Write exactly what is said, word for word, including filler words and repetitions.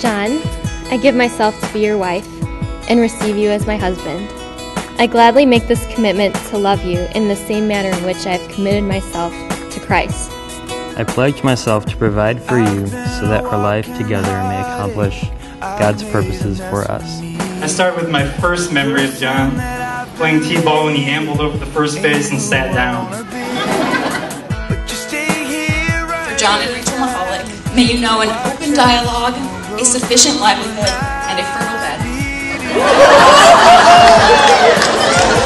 John, I give myself to be your wife and receive you as my husband. I gladly make this commitment to love you in the same manner in which I have committed myself to Christ. I pledge myself to provide for you so that our life together may accomplish God's purposes for us. I start with my first memory of John, playing t-ball when he ambled over the first base and sat down. For John and Rachel Mahalik, may you know an open dialogue, a sufficient livelihood, and a fertile bed.